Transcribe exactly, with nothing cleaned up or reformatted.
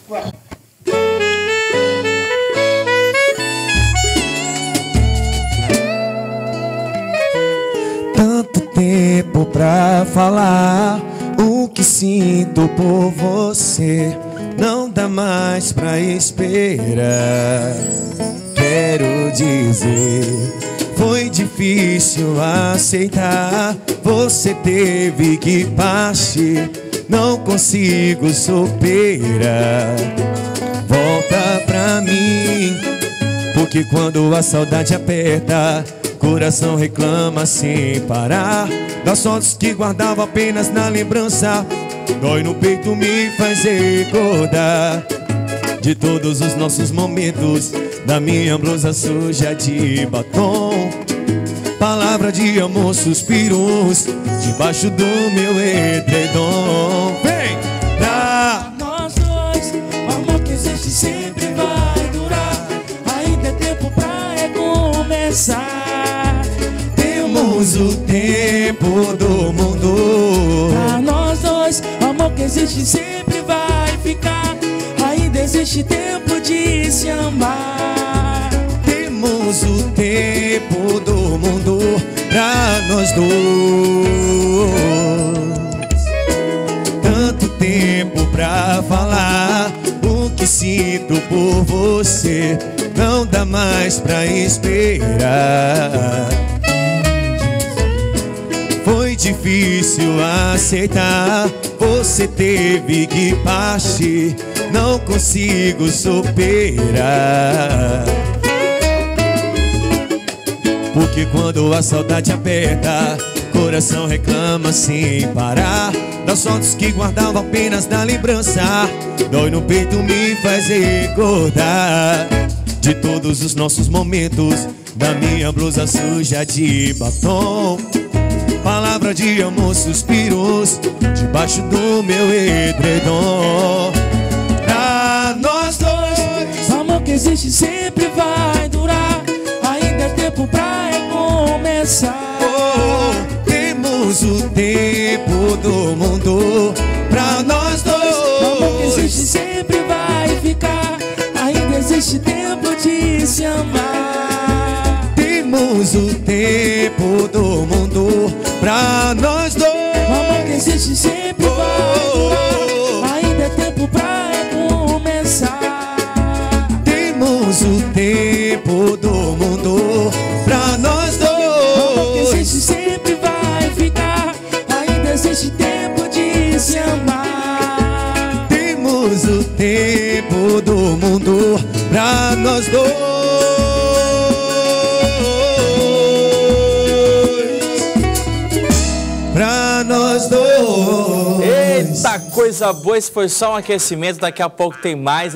Tanto tempo pra falar o que sinto por você, não dá mais pra esperar. Quero dizer, foi difícil aceitar, você teve que partir, não consigo superar. Volta pra mim, porque quando a saudade aperta, coração reclama sem parar. Das fotos que guardava apenas na lembrança, dói no peito, me faz recordar de todos os nossos momentos, da minha blusa suja de batom, palavra de amor, suspiros debaixo do meu edredom. Vem! Pra nós dois, o amor que existe sempre vai durar, ainda é tempo pra recomeçar. Temos o tempo do mundo. Pra nós dois, o amor que existe sempre vai ficar, ainda existe tempo de se amar. Temos o tempo do mundo pra nós dois. Tanto tempo pra falar o que sinto por você, não dá mais pra esperar. Foi difícil aceitar, você teve que partir, não consigo superar. Porque quando a saudade aperta, coração reclama sem parar. Das fotos que guardava apenas na lembrança, dói no peito, me faz recordar de todos os nossos momentos, da minha blusa suja de batom, palavra de amor, suspiros debaixo do meu edredom. Pra nós dois, o amor que existe sempre vai durar, ainda é tempo pra recomeçar. Oh, temos o tempo do mundo pra nós dois. O amor que existe sempre vai ficar, ainda existe tempo de se amar. Temos o tempo do mundo pra nós dois. O amor que existe sempre vai durar, ainda é tempo pra recomeçar. Temos o tempo do mundo pra nós dois. O amor que existe sempre vai ficar, ainda existe tempo de se amar. Temos o tempo do mundo pra nós dois. Pra nós dois. Eita, coisa boa, esse foi só um aquecimento, daqui a pouco tem mais.